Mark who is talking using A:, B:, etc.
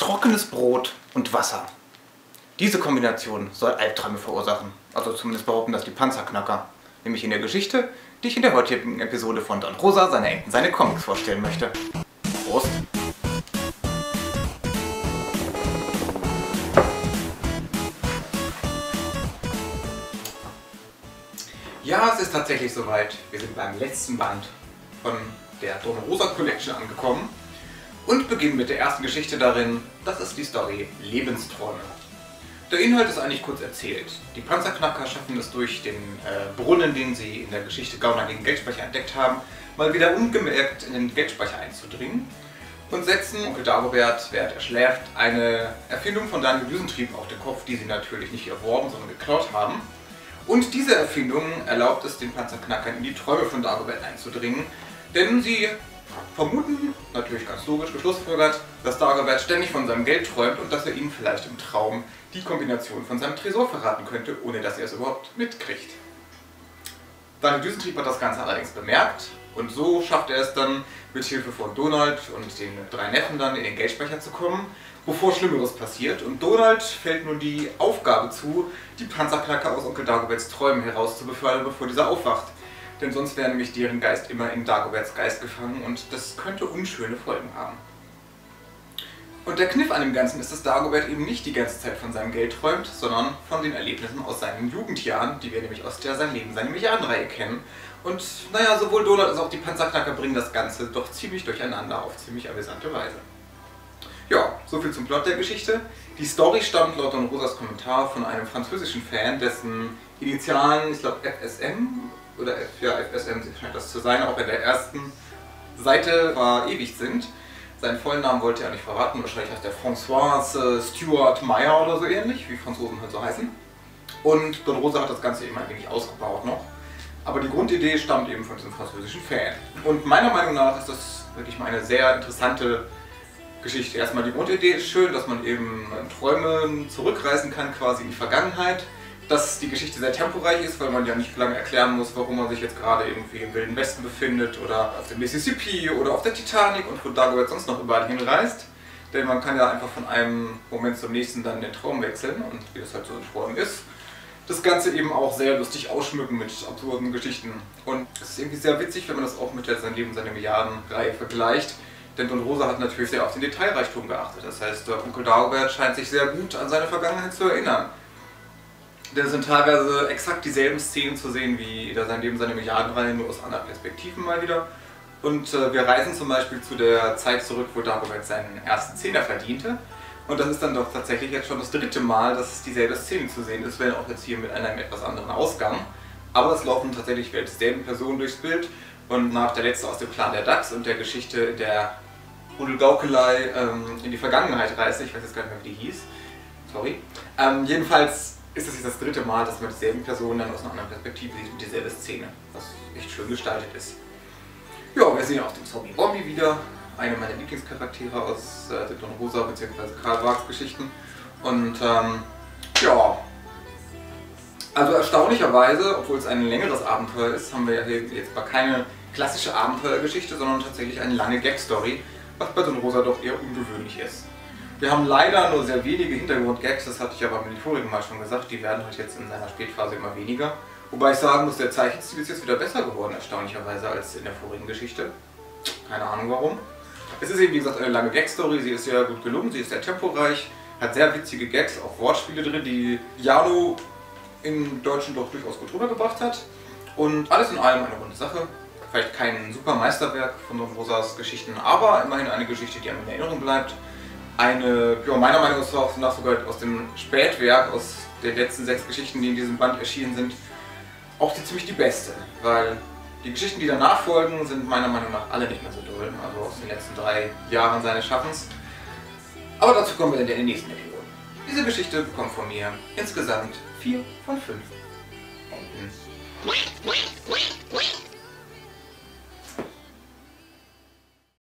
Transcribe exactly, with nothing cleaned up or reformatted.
A: Trockenes Brot und Wasser. Diese Kombination soll Albträume verursachen. Also zumindest behaupten das die Panzerknacker. Nämlich in der Geschichte, die ich in der heutigen Episode von Don Rosa, seine Enken, seine Comics vorstellen möchte. Prost! Ja, es ist tatsächlich soweit. Wir sind beim letzten Band von der Don Rosa Collection angekommen und beginnen mit der ersten Geschichte darin. Das ist die Story Lebensträume. Der Inhalt ist eigentlich kurz erzählt. Die Panzerknacker schaffen es durch den äh, Brunnen, den sie in der Geschichte Gauner gegen Geldspeicher entdeckt haben, mal wieder ungemerkt in den Geldspeicher einzudringen und setzen Onkel Dagobert, während er schläft, eine Erfindung von Daniel Düsentrieb auf den Kopf, die sie natürlich nicht erworben, sondern geklaut haben. Und diese Erfindung erlaubt es den Panzerknackern, in die Träume von Dagobert einzudringen, denn sie vermuten, natürlich ganz logisch geschlussfolgert, dass Dagobert ständig von seinem Geld träumt und dass er ihnen vielleicht im Traum die Kombination von seinem Tresor verraten könnte, ohne dass er es überhaupt mitkriegt. Daniel Düsentrieb hat das Ganze allerdings bemerkt und so schafft er es dann, mit Hilfe von Donald und den drei Neffen dann in den Geldspeicher zu kommen, bevor Schlimmeres passiert. Und Donald fällt nun die Aufgabe zu, die Panzerknacker aus Onkel Dagoberts Träumen herauszubefördern, bevor dieser aufwacht. Denn sonst wäre nämlich deren Geist immer in Dagoberts Geist gefangen und das könnte unschöne Folgen haben. Und der Kniff an dem Ganzen ist, dass Dagobert eben nicht die ganze Zeit von seinem Geld träumt, sondern von den Erlebnissen aus seinen Jugendjahren, die wir nämlich aus der Sein Leben, seine Milliardenreihe kennen. Und naja, sowohl Donald als auch die Panzerknacker bringen das Ganze doch ziemlich durcheinander auf ziemlich amüsante Weise. Ja, soviel zum Plot der Geschichte. Die Story stammt laut Don Rosas Kommentar von einem französischen Fan, dessen Initialen, ich glaube F S M oder F, ja, F S M scheint das zu sein, auch in der ersten Seite verewigt sind. Seinen vollen Namen wollte er nicht verraten, wahrscheinlich heißt der François äh, Stuart Meyer oder so ähnlich, wie Franzosen halt so heißen. Und Don Rosa hat das Ganze eben ein wenig ausgebaut noch. Aber die Grundidee stammt eben von diesem französischen Fan. Und meiner Meinung nach ist das wirklich mal eine sehr interessante Geschichte. Erstmal die Grundidee ist schön, dass man eben in Träumen zurückreisen kann, quasi in die Vergangenheit. Dass die Geschichte sehr temporeich ist, weil man ja nicht lange erklären muss, warum man sich jetzt gerade irgendwie im Wilden Westen befindet oder auf dem Mississippi oder auf der Titanic und wo Dagobert sonst noch überall hinreist. Denn man kann ja einfach von einem Moment zum nächsten dann den Traum wechseln und wie das halt so in Träumen ist. Das Ganze eben auch sehr lustig ausschmücken mit absurden Geschichten. Und es ist irgendwie sehr witzig, wenn man das auch mit der Sein Leben, seine Milliarden-Reihe vergleicht. Denn Don Rosa hat natürlich sehr auf den Detailreichtum geachtet. Das heißt, der Onkel Dagobert scheint sich sehr gut an seine Vergangenheit zu erinnern. Denn es sind teilweise exakt dieselben Szenen zu sehen wie in der Sein Leben, seine Milliardenreihe, nur aus anderen Perspektiven mal wieder. Und äh, wir reisen zum Beispiel zu der Zeit zurück, wo Dagobert seinen ersten Zehner verdiente. Und das ist dann doch tatsächlich jetzt schon das dritte Mal, dass dieselbe Szene zu sehen ist, wenn auch jetzt hier mit einem etwas anderen Ausgang. Aber es laufen tatsächlich dieselben Personen durchs Bild. Und nach der letzte aus dem Clan der Dachs und der Geschichte der Rudelgaukelei ähm, in die Vergangenheit reiste, ich weiß jetzt gar nicht mehr, wie die hieß, sorry. Ähm, jedenfalls ist es jetzt das dritte Mal, dass man dieselben Personen dann aus einer anderen Perspektive sieht und dieselbe Szene, was echt schön gestaltet ist. Ja, wir sehen auch den Zombie Bombi wieder, einer meiner Lieblingscharaktere aus äh, der Don Rosa bzw. Karl Barks Geschichten. Und ähm, ja, also erstaunlicherweise, obwohl es ein längeres Abenteuer ist, haben wir ja hier jetzt mal keine klassische Abenteuergeschichte, sondern tatsächlich eine lange Gag-Story, was bei Don Rosa doch eher ungewöhnlich ist. Wir haben leider nur sehr wenige Hintergrund-Gags, das hatte ich aber mit dem vorigen Mal schon gesagt, die werden halt jetzt in seiner Spätphase immer weniger. Wobei ich sagen muss, der Zeichenstil ist jetzt wieder besser geworden, erstaunlicherweise, als in der vorigen Geschichte. Keine Ahnung warum. Es ist eben, wie gesagt, eine lange Gag-Story, sie ist sehr gut gelungen, sie ist sehr temporeich, hat sehr witzige Gags, auch Wortspiele drin, die Jano im Deutschen doch durchaus gut rübergebracht hat. Und alles in allem eine runde Sache. Vielleicht kein super Meisterwerk von Don Rosas Geschichten, aber immerhin eine Geschichte, die einem in Erinnerung bleibt. Eine, ja, meiner Meinung nach sogar aus dem Spätwerk, aus den letzten sechs Geschichten, die in diesem Band erschienen sind, auch die, ziemlich die beste. Weil die Geschichten, die danach folgen, sind meiner Meinung nach alle nicht mehr so doll, also aus den letzten drei Jahren seines Schaffens. Aber dazu kommen wir in der nächsten Episode. Diese Geschichte bekommt von mir insgesamt vier von fünf Enden.